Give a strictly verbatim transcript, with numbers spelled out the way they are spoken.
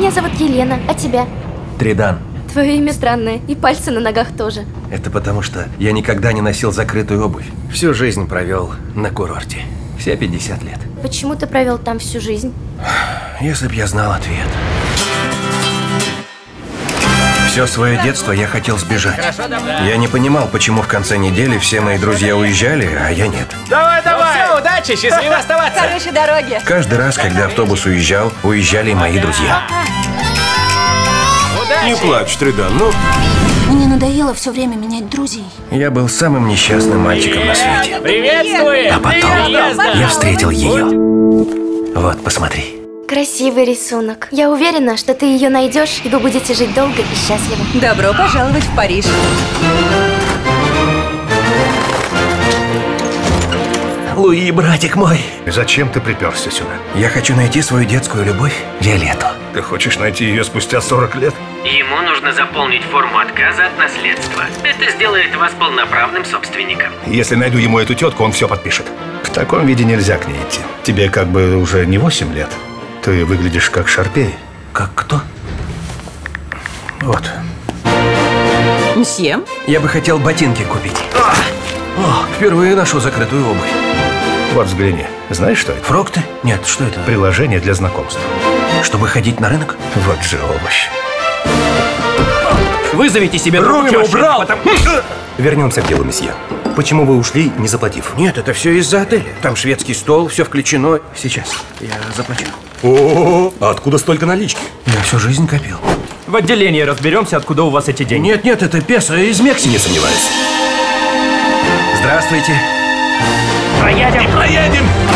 Меня зовут Елена, а тебя? Тридан. Твое имя странное, и пальцы на ногах тоже. Это потому, что я никогда не носил закрытую обувь. Всю жизнь провел на курорте. Все пятьдесят лет. Почему ты провел там всю жизнь? Если б я знал ответ. Все свое детство я хотел сбежать. Я не понимал, почему в конце недели все мои друзья уезжали, а я нет. Давай, давай! Ну, все, удачи, счастливо оставаться! Хорошей дороги! Каждый раз, когда автобус уезжал, уезжали и мои друзья. Удачи! Не плачь, Тридан, ну... Мне надоело все время менять друзей. Я был самым несчастным мальчиком на свете. Приветствую! А потом я встретил ее. Вот, посмотри. Красивый рисунок. Я уверена, что ты ее найдешь, и вы будете жить долго и счастливо. Добро пожаловать в Париж. Луи, братик мой. Зачем ты приперся сюда? Я хочу найти свою детскую любовь, Виолетту. Ты хочешь найти ее спустя сорок лет? Ему нужно заполнить форму отказа от наследства. Это сделает вас полноправным собственником. Если найду ему эту тетку, он все подпишет. В таком виде нельзя к ней идти. Тебе как бы уже не восемь лет. Ты выглядишь как Шарпей. Как кто? Вот. Мсье? Я бы хотел ботинки купить. О, впервые ношу закрытую обувь. Вот взгляни. Знаешь, что это? Фрукты? Нет, что это? Приложение для знакомств. Чтобы ходить на рынок? Вот же овощ. Вызовите себе Руки убрал! Потом... Вернемся к делу, месье. Почему вы ушли, не заплатив? Нет, это все из-за отеля. Там шведский стол, все включено. Сейчас, я заплачу. О, а откуда столько налички? Я всю жизнь копил. В отделении разберемся, откуда у вас эти деньги. Нет, нет, это песо из Мексики. Не сомневаюсь. Здравствуйте. Проедем! Проедем!